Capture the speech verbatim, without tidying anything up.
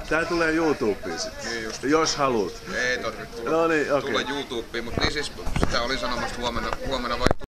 Tää tulee YouTubeen sitten, Niin just. jos haluat. Ei tarvitse tulla, No niin, okei. tulla YouTubeen, mutta niin siis sitä olin sanomassa huomenna, huomenna vai